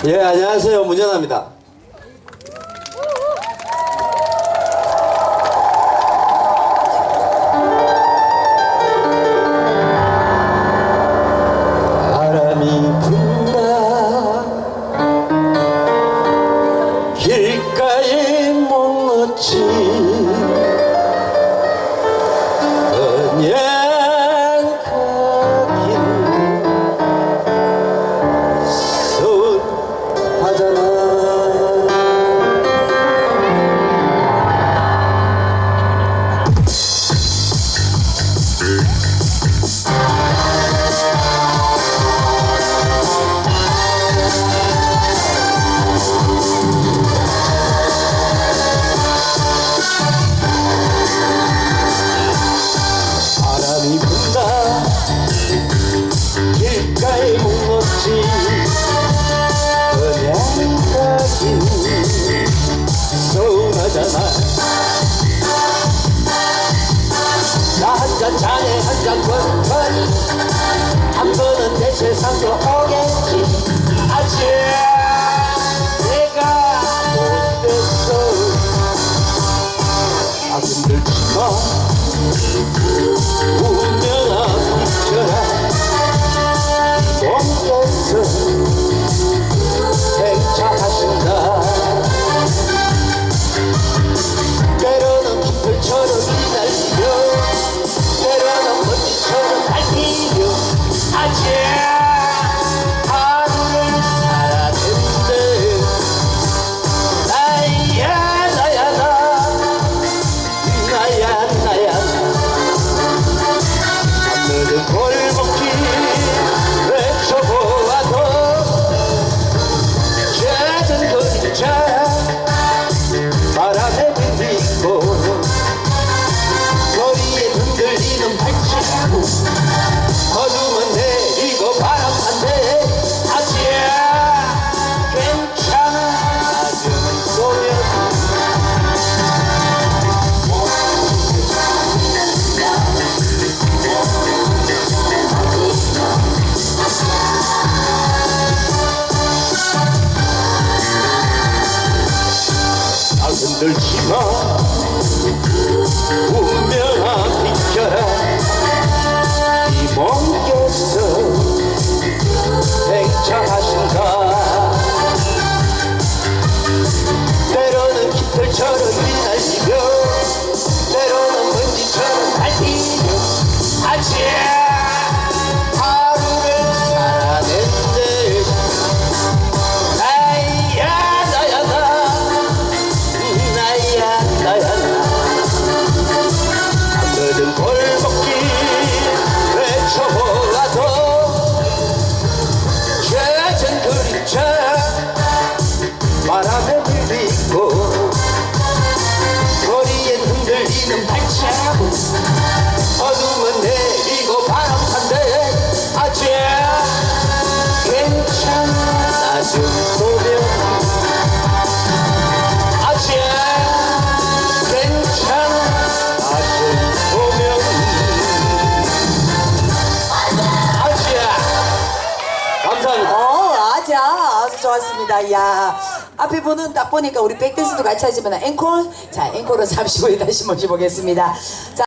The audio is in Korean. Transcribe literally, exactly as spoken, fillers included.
예, 안녕하세요. 문현아입니다. 바람이 분다 길가에 목 놓지 그냥 가긴 서운하잖아. 바람이 분다 길가에 목 놓지 그냥 가긴 서운하잖아. 나 한 잔 자네 한 잔 권거니 한 번은 내 세상도 오겠지. 아직 내가 못됐어. 아 흔들지마 운명아 비켜라. 몸에서 행차하신다. 때로는 깃털처럼 휘날리며 때로는 먼지처럼 밟히며 아직 하루를 살아냈는데 나야 나야 나 나야 나야 오늘은 골목길 외쳐보아도 작은 그림자 바람에 흔들리고 거리에 흔들리는 발자국 어둠은 내리고 바람 탄대 아직 괜찮아. 아직은 소멸 아 흔들지마 운명아 비켜라. 이 몸께서 행차하신다. 때로는 깃털처럼 휘날리며 때로는 먼지처럼 밟히며 아직 하루를 살아냈네. 나야 나야 나 나야 나야 나 오늘은 골목길 외쳐보아도 젖은 그림자 바람에 들리고 거리엔 흔들리는 발자국 어둠은 내리고 바람 탄대 아직 괜찮아. 아직 보면 아직 괜찮아. 아직 보면 아직. 감사합니다. 어, 아자. 아주 좋았습니다. 야, 앞에 분은 딱 보니까 우리 백댄스도 같이 하지만 앵콜. 자, 앵콜은 잠시 후에 다시 모셔보겠습니다. 자.